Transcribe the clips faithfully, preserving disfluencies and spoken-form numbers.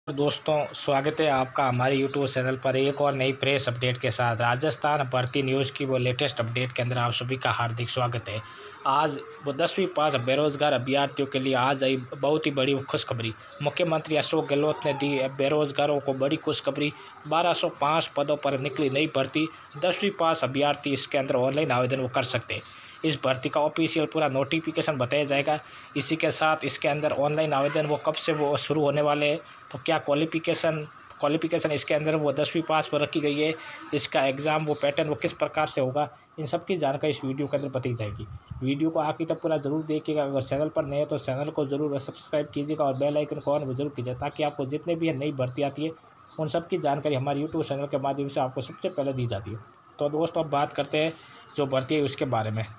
दोस्तों, स्वागत है आपका हमारे यूट्यूब चैनल पर एक और नई प्रेस अपडेट के साथ। राजस्थान भर्ती न्यूज़ की वो लेटेस्ट अपडेट के अंदर आप सभी का हार्दिक स्वागत है। आज वो दसवीं पास बेरोजगार अभ्यर्थियों के लिए आज आई बहुत ही बड़ी खुशखबरी। मुख्यमंत्री अशोक गहलोत ने दी बेरोजगारों को बड़ी खुशखबरी। बारह सौ पाँच पदों पर निकली नई भर्ती। दसवीं पास अभ्यर्थी इसके अंदर ऑनलाइन आवेदन वो कर सकते हैं। इस भर्ती का ऑफिशियल पूरा नोटिफिकेशन बताया जाएगा। इसी के साथ इसके अंदर ऑनलाइन आवेदन वो कब से वो शुरू होने वाले हैं, तो क्या क्वालिफिकेशन क्वालिफिकेशन इसके अंदर वो दसवीं पास पर रखी गई है, इसका एग्ज़ाम वो पैटर्न वो किस प्रकार से होगा, इन सब की जानकारी इस वीडियो के अंदर बताई जाएगी। वीडियो को आखिर तक पूरा जरूर देखिएगा। अगर चैनल पर नए हो तो चैनल को जरूर सब्सक्राइब कीजिएगा और बेल आइकन को ऑन जरूर कीजिए, ताकि आपको जितने भी नई भर्ती आती है उन सब की जानकारी हमारे यूट्यूब चैनल के माध्यम से आपको सबसे पहले दी जाती है। तो दोस्तों, अब बात करते हैं जो भर्ती है उसके बारे में।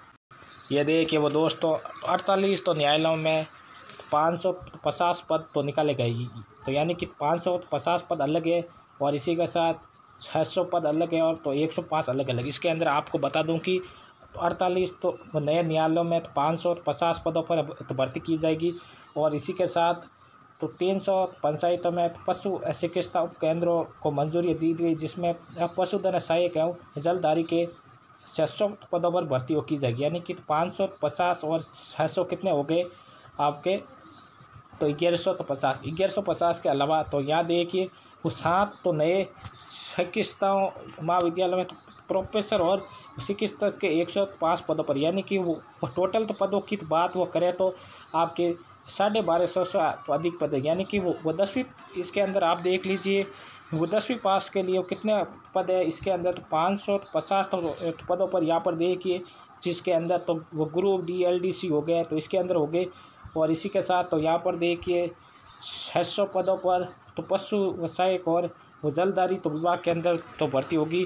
ये देखिए वो दोस्तों, अड़तालीस तो न्यायालयों में पाँच सौ पचास पद तो निकाले गए, तो यानी कि पाँच सौ पचास पद अलग है और इसी के साथ छः सौ पद अलग है और तो एक सौ पाँच अलग अलग। इसके अंदर आपको बता दूं कि अड़तालीस तो नए न्यायालयों में तो पाँच सौ पचास पदों पर तो भर्ती की जाएगी और इसी के साथ तो तीन सौ पंचायतों में पशु चिकित्सा उप केंद्रों को मंजूरी दी गई, जिसमें पशुधन सहायक एवं जलधारी के छः सौ पदों पर भर्ती हो की जाएगी। यानी कि पाँच सौ पचास और छः सौ कितने हो गए आपके, तो ग्यारह सौ तो पचास ग्यारह सौ पचास के अलावा तो यहाँ देखिए वो सात तो नए चिकित्साओं महाविद्यालय में तो प्रोफेसर और चिकित्सक के एक सौ पाँच पदों पर, यानी कि वो टोटल तो पदों की बात वो करें तो आपके साढ़े बारह सौ से अधिक पद है। यानी कि वो वो दसवीं इसके अंदर आप देख लीजिए वो दसवीं पास के लिए कितने पद है इसके अंदर, तो पाँच सौ पचास तो पदों पर यहाँ पर देखिए, जिसके अंदर तो वो group D L D C हो गए तो इसके अंदर हो गए और इसी के साथ तो यहाँ पर देखिए छः सौ पदों पर तो पशु सहायक और वो जलधारी तो विभाग के अंदर तो भर्ती होगी।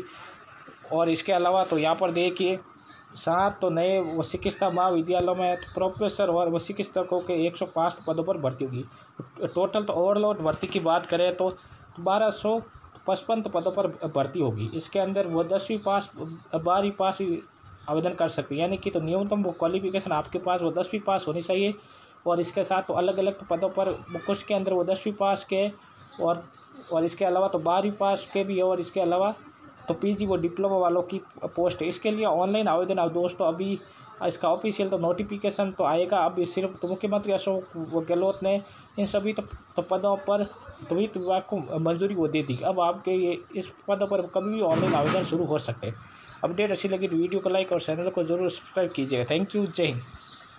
और इसके अलावा तो यहाँ पर देखिए सात तो नए वो चिकित्सा महाविद्यालयों में तो प्रोफेसर और वो चिकित्सकों के एक सौ पाँच पदों पर भर्ती होगी। टोटल तो ओवरलोड भर्ती की बात करें तो बारह सौ पचपन पदों पर भर्ती होगी। इसके अंदर वो दसवीं पास बारहवीं पास आवेदन कर सकते हैं, यानी कि तो न्यूनतम वो क्वालिफिकेशन आपके पास वो दसवीं पास होनी चाहिए। और इसके साथ तो अलग अलग पदों पर कुछ के अंदर वो दसवीं पास के और और इसके अलावा तो बारहवीं पास के भी है और इसके अलावा तो पीजी वो डिप्लोमा वालों की पोस्ट है। इसके लिए ऑनलाइन आवेदन अब दोस्तों अभी इसका ऑफिशियल तो नोटिफिकेशन तो आएगा। अभी सिर्फ तो मुख्यमंत्री अशोक गहलोत ने इन सभी तो, तो पदों पर तो वित्त विभाग को मंजूरी वो दे दी। अब आपके ये इस पदों पर कभी भी ऑनलाइन आवेदन शुरू हो सकते हैं। अपडेट अच्छी लगी तो वीडियो को लाइक और चैनल को जरूर सब्सक्राइब कीजिएगा। थैंक यू, जय हिंद।